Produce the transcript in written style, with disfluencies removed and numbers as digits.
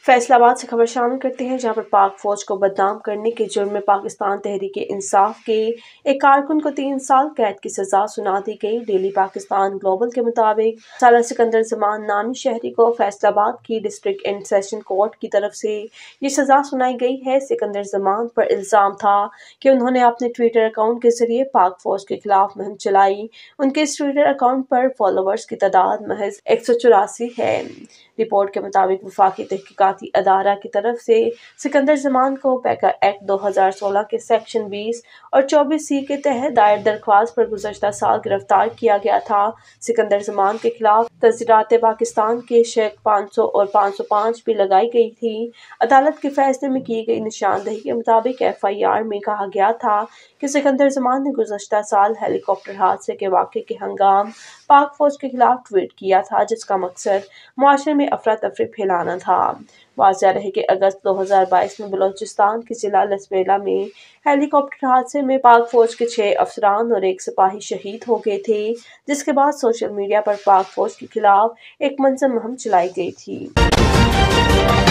فیصل آباد سے خبر شامل کرتے ہیں، جہاں پر پاک فوج کو بدنام کرنے کے جرم میں پاکستان تحریک انصاف کے ایک کارکن کو 3 سال قید کی سزا سنا دی گئی۔ ڈیلی پاکستان گلوبل کے مطابق سالہ سکندر زمان نامی شہری کو فیصل آباد کی ڈسٹرکٹ اینڈ سیشن کورٹ کی طرف سے یہ سزا سنائی گئی ہے۔ سکندر زمان پر الزام تھا کہ انہوں نے اپنے ٹویٹر اکاؤنٹ کے ذریعے پاک فوج کے خلاف مہم چلائی۔ ان کے اس ٹویٹر اکاؤنٹ پر فالوورز کی تعداد محض 184 ہے۔ رپورٹ کے مطابق وفاقی تحقیقاتی ادارہ کی طرف سے سکندر زمان کو پیکا ایکٹ 2016 کے سیکشن 20 اور 24C کے تحت دائر درخواست پر گزشتہ سال گرفتار کیا گیا تھا۔ سکندر زمان کے خلاف تذکرات پاکستان کے شق 500 اور 505 بھی لگائی گئی تھی۔ عدالت کے فیصلے میں کی گئی نشاندہی کے مطابق FIR میں کہا گیا تھا کہ سکندر زمان نے گزشتہ سال ہیلی کاپٹر حادثے کے واقعے کے ہنگام پاک فوج کے خلاف ٹویٹ کیا تھا، جس کا مقصد معاشرے میں افراتفری پھیلانا تھا۔ واضح رہے کہ اگست 2022 میں بلوچستان کے ضلع لسبیلا میں ہیلی کاپٹر حادثے میں پاک فوج کے 6 افسران اور 1 سپاہی شہید ہو گئے تھے، جس کے بعد سوشل میڈیا پر پاک فوج کے خلاف ایک منظم مہم چلائی گئی تھی۔